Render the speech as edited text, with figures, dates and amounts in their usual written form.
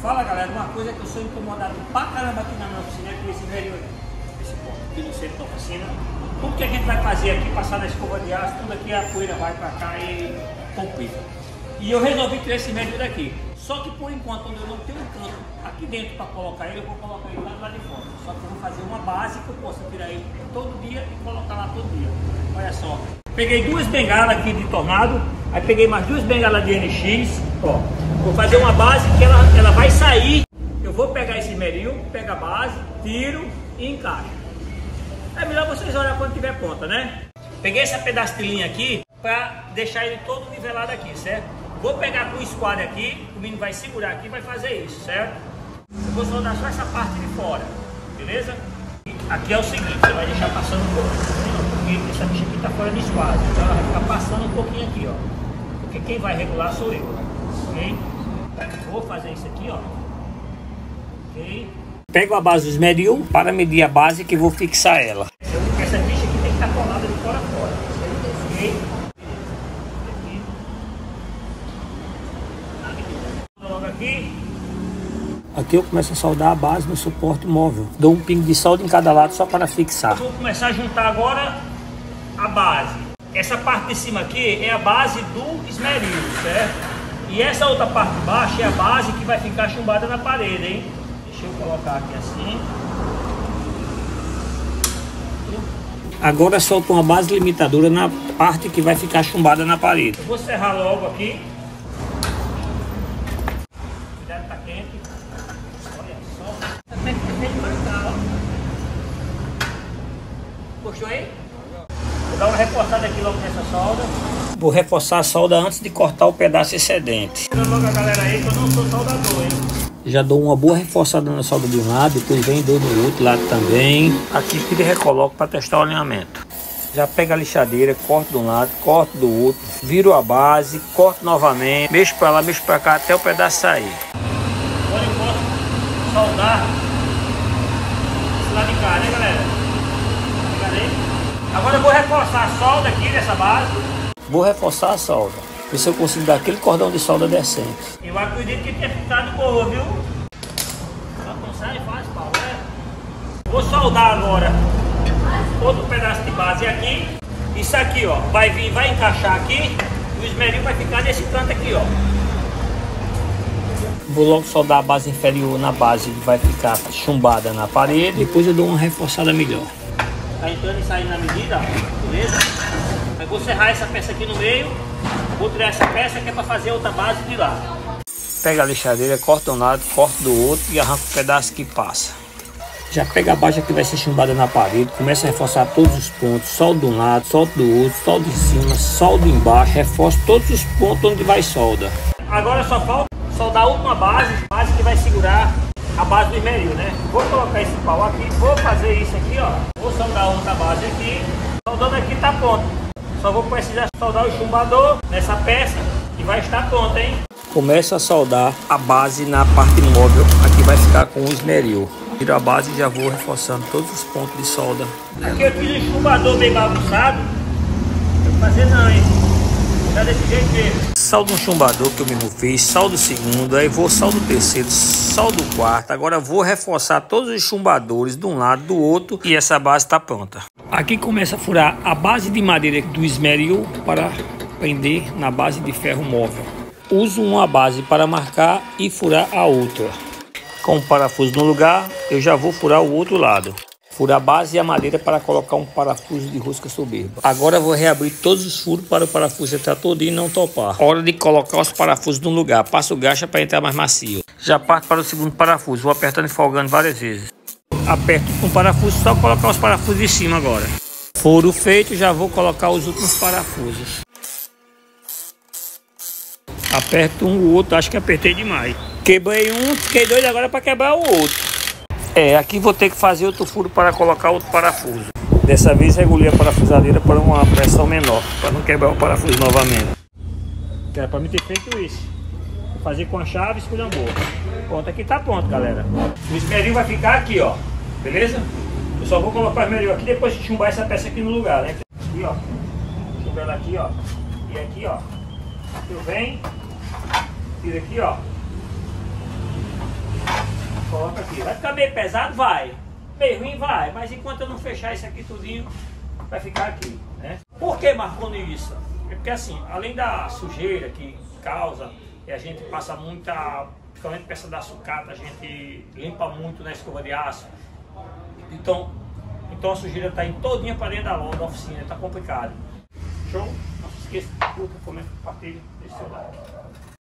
Fala galera, uma coisa que eu sou incomodado pra caramba aqui na minha oficina é com esse velho aqui. Esse ponto aqui no centro da oficina. Tudo que a gente vai fazer aqui, passar na escova de aço, tudo aqui a poeira vai pra cá e complica. E eu resolvi tirar esse médio daqui. Só que por enquanto, onde eu não tenho um canto aqui dentro para colocar ele, eu vou colocar ele lá de fora. Só que eu vou fazer uma base que eu possa tirar ele todo dia e colocar lá todo dia. Olha só. Peguei duas bengalas aqui de Tornado, aí peguei mais duas bengalas de NX. Ó, vou fazer uma base que ela vai sair. Eu vou pegar esse meril, pego a base, tiro e encaixo. É melhor vocês olharem quando tiver ponta, né? Peguei esse pedaço de linha aqui para deixar ele todo nivelado aqui, certo? Vou pegar com o squad aqui, o menino vai segurar aqui e vai fazer isso, certo? Eu vou soldar só essa parte de fora, beleza? Aqui é o seguinte, você vai deixar passando um pouquinho, porque essa bicha aqui tá fora de squad, então ela vai ficar passando um pouquinho aqui, ó. Porque quem vai regular sou eu, ok? Vou fazer isso aqui, ó. Ok? Pego a base dos meril para medir a base que vou fixar ela. Essa bicha aqui tem que estar colada de fora a fora, ok? Aqui eu começo a soldar a base no suporte móvel. Dou um pingo de solda em cada lado só para fixar. Eu vou começar a juntar agora a base. Essa parte de cima aqui é a base do esmeril, certo? E essa outra parte de baixo é a base que vai ficar chumbada na parede, hein? Deixa eu colocar aqui assim. Agora solto uma base limitadora na parte que vai ficar chumbada na parede. Eu vou serrar logo aqui. Puxou aí? Vou dar uma reforçada aqui logo nessa solda. Vou reforçar a solda antes de cortar o pedaço excedente. Logo a galera aí que eu não sou soldador, hein? Já dou uma boa reforçada na solda de um lado, depois vem dou no outro lado também. Aqui tiro e recoloco para testar o alinhamento. Já pego a lixadeira, corto de um lado, corto do outro, viro a base, corto novamente, mexo para lá, mexo para cá até o pedaço sair. Agora eu posso soldar esse lado de cá, né galera? Agora eu vou reforçar a solda aqui nessa base. Vou reforçar a solda. Ver se eu consigo dar aquele cordão de solda decente. Eu acredito que tinha ficado boa, viu? Só não sai fácil, Paulo, né? Vou soldar agora outro pedaço de base aqui. Isso aqui, ó, vai vir, vai encaixar aqui. E o esmeril vai ficar nesse canto aqui, ó. Vou logo soldar a base inferior na base que vai ficar chumbada na parede. Depois eu dou uma reforçada melhor. Tá entrando e saindo na medida, beleza? Aí vou serrar essa peça aqui no meio. Vou tirar essa peça que é para fazer outra base de lá. Pega a lixadeira, corta de um lado, corta do outro e arranca o pedaço que passa. Já pega a baixa que vai ser chumbada na parede, começa a reforçar todos os pontos, solda de um lado, solda do outro, solda em cima, solda embaixo, reforça todos os pontos onde vai solda. Agora só falta soldar a última base que vai segurar a base do esmeril, né? Vou colocar esse pau aqui, vou fazer isso aqui, ó. Vou soldar outra base aqui. Soldando aqui tá pronto. Só vou precisar soldar o chumbador nessa peça e vai estar pronta, hein? Começo a soldar a base na parte móvel. Aqui vai ficar com o esmeril. Tiro a base e já vou reforçando todos os pontos de solda. Aqui eu fiz um chumbador bem bagunçado. Não vou fazer não, hein? Já desse jeito mesmo. Soldo um chumbador que eu mesmo fiz, soldo o segundo, aí vou soldo o terceiro, soldo o quarto. Agora vou reforçar todos os chumbadores de um lado, do outro e essa base está pronta. Aqui começa a furar a base de madeira do esmeril para prender na base de ferro móvel. Uso uma base para marcar e furar a outra. Com o parafuso no lugar, eu já vou furar o outro lado. Furar a base e a madeira para colocar um parafuso de rosca soberba. Agora vou reabrir todos os furos para o parafuso entrar todinho e não topar. Hora de colocar os parafusos no lugar. Passo gacha para entrar mais macio. Já parto para o segundo parafuso. Vou apertando e folgando várias vezes. Aperto com o parafuso, só colocar os parafusos de cima agora. Furo feito, já vou colocar os últimos parafusos. Aperto um, o outro, acho que apertei demais. Quebrei um, fiquei doido agora para quebrar o outro. Aqui vou ter que fazer outro furo para colocar outro parafuso. Dessa vez regulei a parafusadeira para uma pressão menor, para não quebrar o parafuso novamente. Era para mim ter feito isso. Vou fazer com a chave, escolha boa. Pronto, aqui tá pronto, galera. O esmeril vai ficar aqui, ó. Beleza? Eu só vou colocar o esmeril aqui depois de chumbar essa peça aqui no lugar, né? Aqui, ó. Chumbar ela aqui, ó. E aqui, ó. Eu venho, tiro aqui, ó. Bota aqui. Vai ficar meio pesado? Vai. Meio ruim? Vai. Mas enquanto eu não fechar isso aqui tudinho, vai ficar aqui, né? Por que marcando isso? É porque assim, além da sujeira que causa, e a gente passa muita, principalmente peça da sucata, a gente limpa muito na escova de aço. Então a sujeira está indo todinha para dentro da oficina, está complicado. Show? Não se esqueça, curta, comenta, compartilha, deixe seu like.